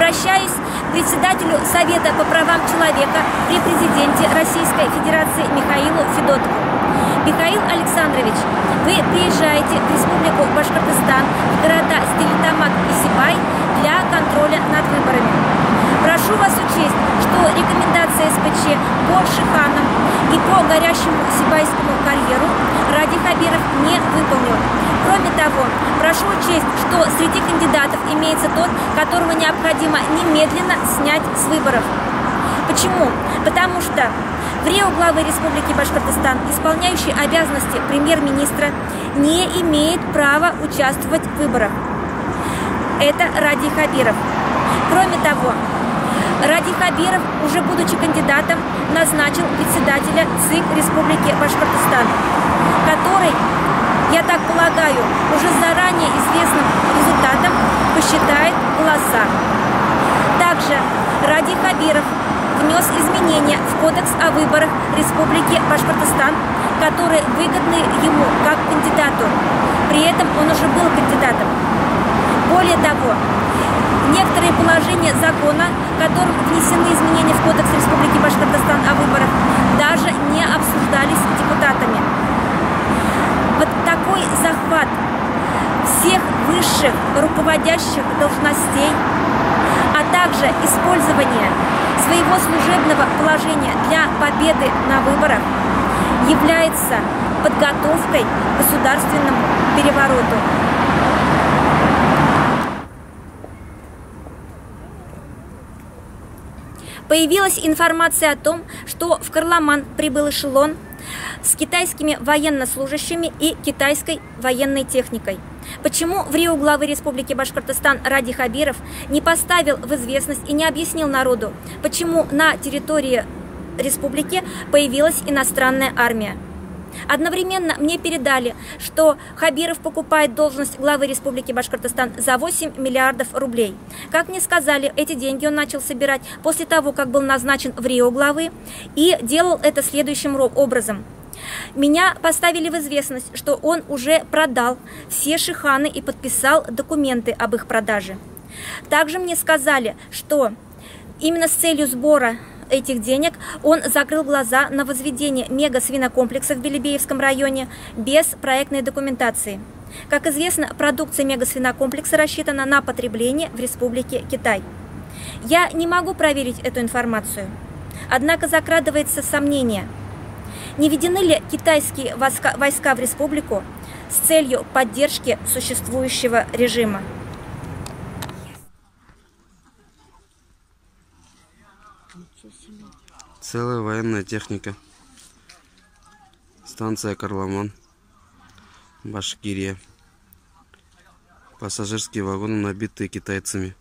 Обращаюсь к председателю Совета по правам человека при президенте Российской Федерации Михаилу Федотову. Михаил Александрович, вы приезжаете в Республику Башкортостан, в города Стерлитамак и Сибай для контроля над выборами. Прошу вас учесть, что рекомендация СПЧ по Шиханам и по горящему Сибайскому карьеру Ради Хабиров не выполнил. Кроме того, прошу учесть, что среди кандидатов имеется тот, которого необходимо немедленно снять с выборов. Почему? Потому что в РИО главы Республики Башкортостан, исполняющий обязанности премьер-министра, не имеет права участвовать в выборах. Это Ради Хабиров. Кроме того, Ради Хабиров, уже будучи кандидатом, назначил председателя ЦИК Республики Башкортостан, который, я так полагаю, уже заранее известным результатом посчитает голоса. Также Ради Хабиров внес изменения в Кодекс о выборах Республики Башкортостан, которые выгодны ему как кандидату. При этом он уже был кандидатом. Более того, некоторые положения закона, которым внесены изменения в Кодекс Республики Башкортостан о выборах, даже не обсуждались депутатами. Вот такой захват всех высших руководящих должностей, а также использование своего служебного положения для победы на выборах является подготовкой к государственному перевороту. Появилась информация о том, что в Карламан прибыл эшелон с китайскими военнослужащими и китайской военной техникой. Почему в РИО главы Республики Башкортостан Ради Хабиров не поставил в известность и не объяснил народу, почему на территории республики появилась иностранная армия? Одновременно мне передали, что Хабиров покупает должность главы Республики Башкортостан за 8 миллиардов рублей. Как мне сказали, эти деньги он начал собирать после того, как был назначен в РИО главы, и делал это следующим образом. Меня поставили в известность, что он уже продал все шиханы и подписал документы об их продаже. Также мне сказали, что именно с целью сбора этих денег он закрыл глаза на возведение мега-свинокомплекса в Белебеевском районе без проектной документации. Как известно, продукция мега-свинокомплекса рассчитана на потребление в Республике Китай. Я не могу проверить эту информацию, однако закрадывается сомнение, не введены ли китайские войска в республику с целью поддержки существующего режима. Целая военная техника. Станция Карламан, Башкирия. Пассажирские вагоны, набитые китайцами.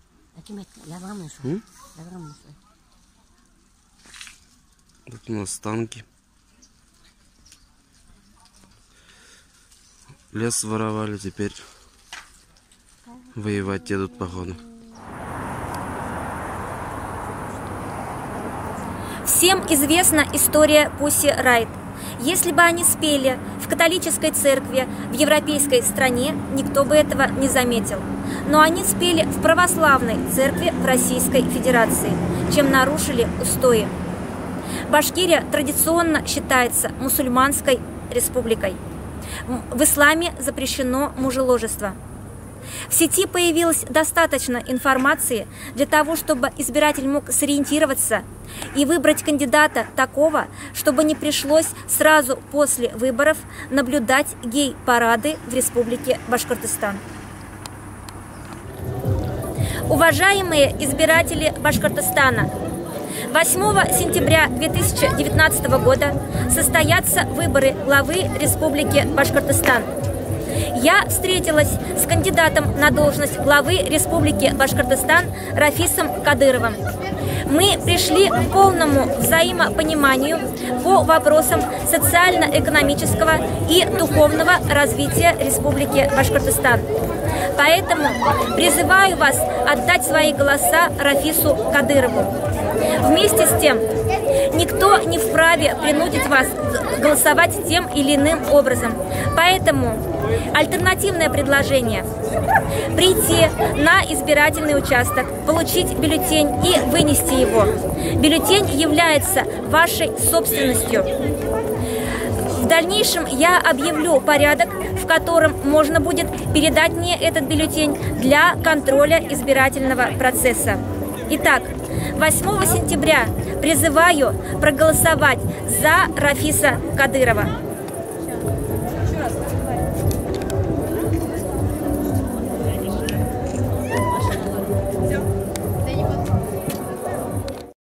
Тут у нас танки. Лес воровали, теперь воевать едут, походу. Всем известна история Пусси Райт. Если бы они спели в католической церкви в европейской стране, никто бы этого не заметил. Но они спели в православной церкви в Российской Федерации, чем нарушили устои. Башкирия традиционно считается мусульманской республикой. В исламе запрещено мужеложество. В сети появилось достаточно информации для того, чтобы избиратель мог сориентироваться и выбрать кандидата такого, чтобы не пришлось сразу после выборов наблюдать гей-парады в Республике Башкортостан. Уважаемые избиратели Башкортостана, 8 сентября 2019 года состоятся выборы главы Республики Башкортостан. Я встретилась с кандидатом на должность главы Республики Башкортостан Рафисом Кадыровым. Мы пришли к полному взаимопониманию по вопросам социально-экономического и духовного развития Республики Башкортостан. Поэтому призываю вас отдать свои голоса Рафису Кадырову. Вместе с тем, никто не вправе принудить вас голосовать тем или иным образом. Поэтому Альтернативное предложение – прийти на избирательный участок, получить бюллетень и вынести его. Бюллетень является вашей собственностью. В дальнейшем я объявлю порядок, в котором можно будет передать мне этот бюллетень для контроля избирательного процесса. Итак, 8 сентября призываю проголосовать за Рафиса Кадырова.